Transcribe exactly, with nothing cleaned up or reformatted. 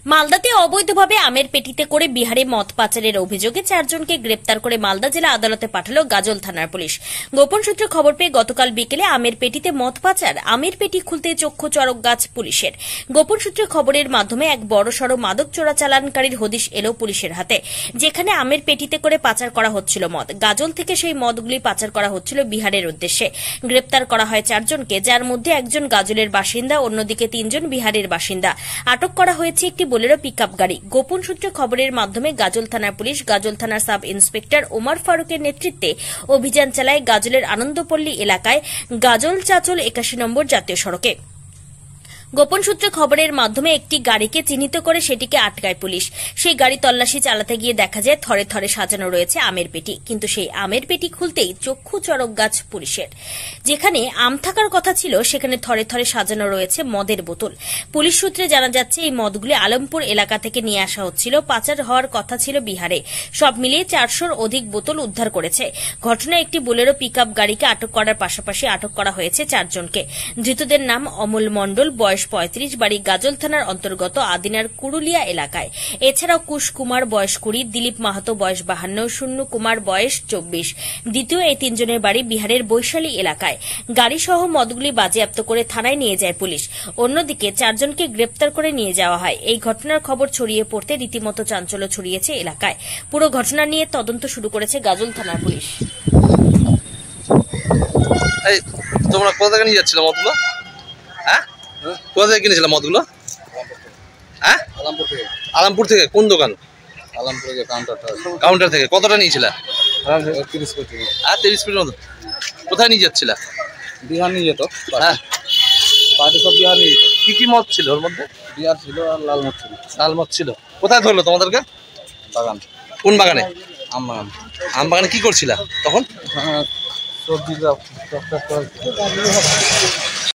মালদাতে অবৈধভাবে আমের পেটিতে করে বিহারে মদ পাচারের অভিযোগে চারজনকে গ্রেপ্তার করে মালদা জেলা আদালতে পাঠালো গাজল থানার পুলিশ। গোপন সূত্রে খবর পেয়ে গতকাল বিকেলে আমের পেটিতে মদ পাচার, আমের পেটি খুলতে চক্ষু চড়ক গাছ পুলিশের। গোপন সূত্রে খবরের মাধ্যমে এক বড়সড় মাদক চোরাচালানকারীর হদিশ এলো পুলিশের হাতে, যেখানে আমের পেটিতে করে পাচার করা হচ্ছিল মদ। গাজল থেকে সেই মদগুলি পাচার করা হচ্ছিল বিহারের উদ্দেশ্যে। গ্রেপ্তার করা হয় চারজনকে, যার মধ্যে একজন গাজলের বাসিন্দা, অন্যদিকে তিনজন বিহারের বাসিন্দা। আটক করা হয়েছে একটি বোলেরো পিকআপ গাড়ি। গোপন সূত্রে খবরের মাধ্যমে গাজল থানার পুলিশ গাজল থানার সাব ইন্সপেক্টর ওমর ফারুকের নেতৃত্বে অভিযান চালায় গাজলের আনন্দপল্লী এলাকায় গাজল চাচল একাশি নম্বর জাতীয় সড়কে। গোপন সূত্রে খবরের মাধ্যমে একটি গাড়িকে চিহ্নিত করে সেটিকে আটকায় পুলিশ। সেই গাড়ি তল্লাশি চালাতে গিয়ে দেখা যায় থরে থরে সাজানো রয়েছে আমের পেটি, কিন্তু সেই আমের পেটি খুলতেই চক্ষু চড়ক গাছ পুলিশের। যেখানে আম থাকার কথা ছিল সেখানে থরে থরে সাজানো রয়েছে মদের বোতল। পুলিশ সূত্রে জানা যাচ্ছে এই মদগুলি আলমপুর এলাকা থেকে নিয়ে আসা হচ্ছিল, পাচার হওয়ার কথা ছিল বিহারে। সব মিলিয়ে চারশোর অধিক বোতল উদ্ধার করেছে। ঘটনায় একটি বোলেরো পিকআপ গাড়িকে আটক করার পাশাপাশি আটক করা হয়েছে চারজনকে। ধৃতদের নাম অমল মণ্ডল, বয়স পঁয়ত্রিশ, বাড়ি গাজল থানার অন্তর্গত আদিনার কুরুলিয়া এলাকায়। এছাড়াও কুশ কুমার, বয়স কুড়ি, দিলীপ মাহাতো, বয়স বাহান্ন, শূন্য কুমার, বয়স চব্বিশ। দ্বিতীয় এই তিনজনের বাড়ি বিহারের বৈশালী এলাকায়। গাড়িসহ মদগুলি বাজেয়াপ্ত করে থানায় নিয়ে যায় পুলিশ। অন্যদিকে চারজনকে গ্রেপ্তার করে নিয়ে যাওয়া হয়। এই ঘটনার খবর ছড়িয়ে পড়তে রীতিমতো চাঞ্চল্য ছড়িয়েছে এলাকায়। পুরো ঘটনা নিয়ে তদন্ত শুরু করেছে গাজল থানার পুলিশ। তোমরা কোথা থেকে নিয়ে যাচ্ছিল মদগুলো? হ্যাঁ, কোথা থেকে কিনেছিলাম মদগুলো? হ্যাঁ, আলমপুর থেকে। আলমপুর থেকে কোন দোকান? আলমপুর থেকে কাউন্টারটা। কাউন্টার থেকে কতটা নিয়েছিল? তিরিশ কোটি। হ্যাঁ, তিরিশ কোটির মতো। কোথায় নিয়ে যাচ্ছিল? বিহার নিয়ে যেত। হ্যাঁ, পার্টি সব বিহার নিয়ে যেত। কি কি মদ ছিল ওর মধ্যে? বিহার ছিল আর লাল মদ ছিল। লাল মদ ছিল। কোথায় ধরলো তোমাদেরকে? বাগান। কোন বাগানে? আম বাগান। আম বাগানে কি করছিল তখন? সবজি